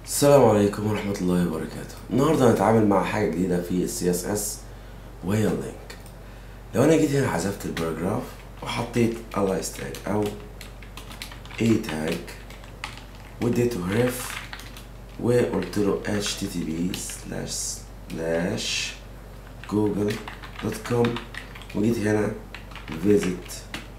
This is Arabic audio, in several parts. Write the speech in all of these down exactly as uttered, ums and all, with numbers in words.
السلام عليكم ورحمة الله وبركاته. النهاردة هنتعامل مع حاجة جديدة في ال سي إس إس وهي اللينك. لو أنا جيت هنا حذفت الباراجراف وحطيت align tag أو a tag واديته ref وقلت له اتش تي تي بي سلاش سلاش جوجل دوت كوم وجيت هنا visit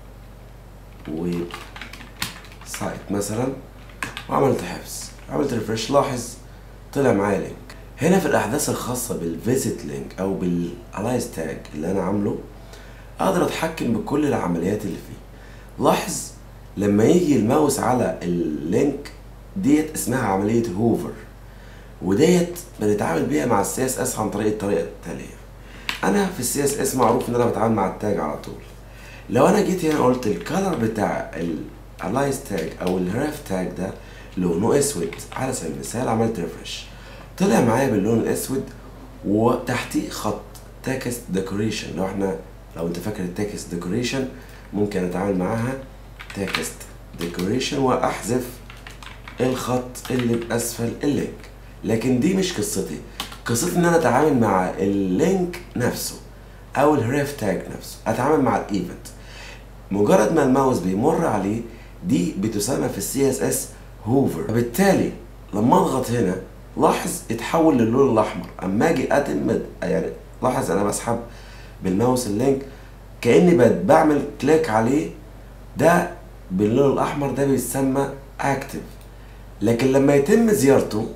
ويب سايت مثلا وعملت حفظ، عملت ريفرش. لاحظ طلع معايا لينك. هنا في الاحداث الخاصه بالفيزيت لينك او بالالايز تاج اللي انا عامله اقدر اتحكم بكل العمليات اللي فيه. لاحظ لما يجي الماوس على اللينك ديت اسمها عمليه هوفر، وديت بنتعامل بيها مع السي اس اس عن طريق الطريقه التاليه. انا في السي اس اس معروف ان انا بتعامل مع التاج على طول. لو انا جيت هنا قلت الكالر بتاع الالايز تاج او الريف تاج ده لونه اسود على سبيل المثال، عملت ريفرش طلع معايا باللون الاسود وتحتيه خط تكست ديكوريشن. لو احنا لو انت فاكر التكست ديكوريشن ممكن اتعامل معاها تكست ديكوريشن واحذف الخط اللي باسفل اللينك، لكن دي مش قصتي. قصتي ان انا اتعامل مع اللينك نفسه او الريف تاج نفسه، اتعامل مع الايفنت. مجرد ما الماوس بيمر عليه دي بتسمى في السي اس اس هوفر، فبالتالي لما اضغط هنا لاحظ اتحول للون الاحمر. اما اجي اتم يعني لاحظ انا بسحب بالماوس اللينك كاني بعمل كليك عليه، ده باللون الاحمر ده بيتسمى اكتف. لكن لما يتم زيارته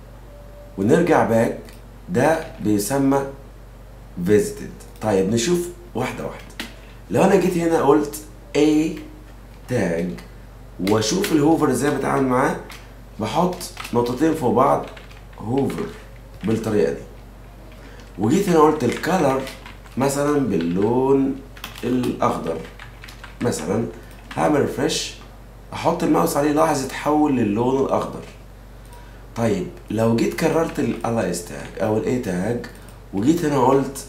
ونرجع باك ده بيسمى فيزيتد. طيب نشوف واحده واحده. لو انا جيت هنا قلت A تاج واشوف الهوفر ازاي بتعامل معاه، بحط نقطتين فوق بعض هوفر بالطريقه دي، وجيت هنا قلت الكالر مثلا باللون الاخضر مثلا، هعمل ريفرش احط الماوس عليه لاحظ اتحول للون الاخضر. طيب لو جيت كررت الالايز تاج او الاي تاج وجيت هنا قلت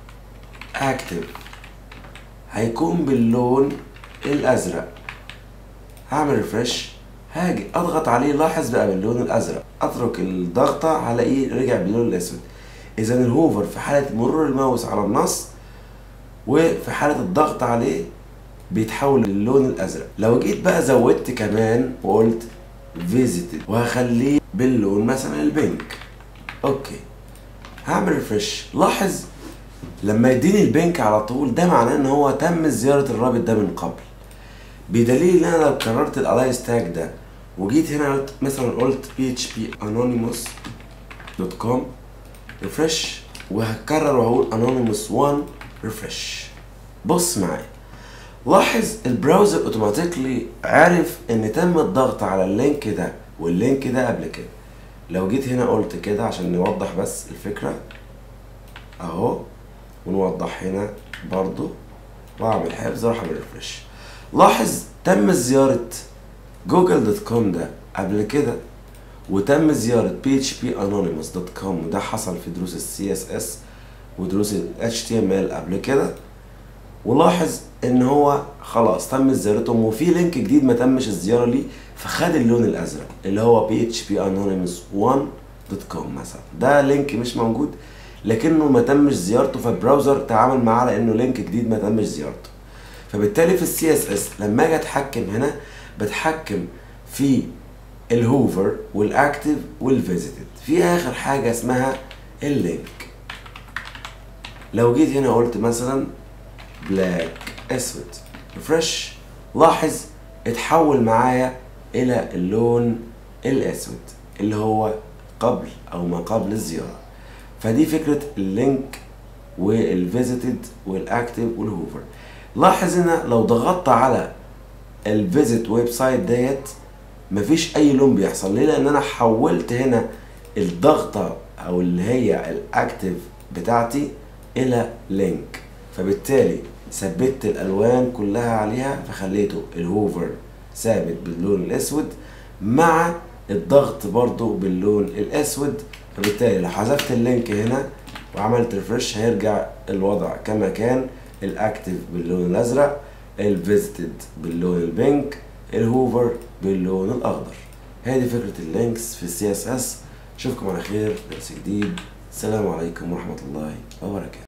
اكتف هيكون باللون الازرق، هعمل ريفرش هاجي اضغط عليه لاحظ بقى باللون الازرق، اترك الضغطه هلاقيه رجع باللون الاسود. اذا الهوفر في حاله مرور الماوس على النص وفي حاله الضغط عليه بيتحول للون الازرق. لو جيت بقى زودت كمان وقلت فيزيتد وهخليه باللون مثلا البينك، اوكي هعمل ريفرش. لاحظ لما يديني البينك على طول ده معناه ان هو تم زياره الرابط ده من قبل، بدليل ان انا لو كررت الالايز تاج ده وجيت هنا قلت مثلا قلت بي اتش بي انونيموس دوت كوم ريفرش وهكرر وهقول انونيموس واحد ريفرش. بص معايا لاحظ البراوزر اوتوماتيكلي عرف ان تم الضغط على اللينك ده واللينك ده قبل كده. لو جيت هنا قلت كده عشان نوضح بس الفكره اهو، ونوضح هنا برضو واعمل حفظ راح اعمل ريفرش، لاحظ تم زيارة جوجل دوت كوم ده قبل كده وتم زيارة بي اتش بي انونيموس دوت كوم، وده حصل في دروس ال سي اس اس ودروس ال اتش تي ام ال قبل كده. ولاحظ ان هو خلاص تم زيارتهم وفي لينك جديد ما تمش الزيارة ليه فخد اللون الازرق اللي هو بي اتش بي انونيموس واحد دوت كوم مثلا. ده لينك مش موجود لكنه ما تمش زيارته، فالبراوزر تعامل معاه لانه لينك جديد ما تمش زيارته. فبالتالي في السي اس اس لما اجي اتحكم هنا بتحكم في الهوفر والاكتف والفيزيتد. في اخر حاجه اسمها اللينك. لو جيت هنا قلت مثلا بلاك اسود ريفرش لاحظ اتحول معايا الى اللون الاسود اللي هو قبل او ما قبل الزياره. فدي فكره اللينك والفيزيتد والاكتف والهوفر. لاحظ هنا لو ضغطت على الفيزيت ويب سايت ديت مفيش اي لون بيحصل. ليه؟ لان انا حولت هنا الضغطه او اللي هي الاكتف بتاعتي الى لينك، فبالتالي ثبت الالوان كلها عليها فخليته الهوفر ثابت باللون الاسود مع الضغط برضو باللون الاسود. فبالتالي لو حذفت اللينك هنا وعملت ريفرش هيرجع الوضع كما كان، الاكتف باللون الازرق، الفيزيتد باللون البينك، الهوفر باللون الاخضر. هذه فكرة اللينكس في السي اس اس. اشوفكم على خير درس جديد. السلام عليكم ورحمة الله وبركاته.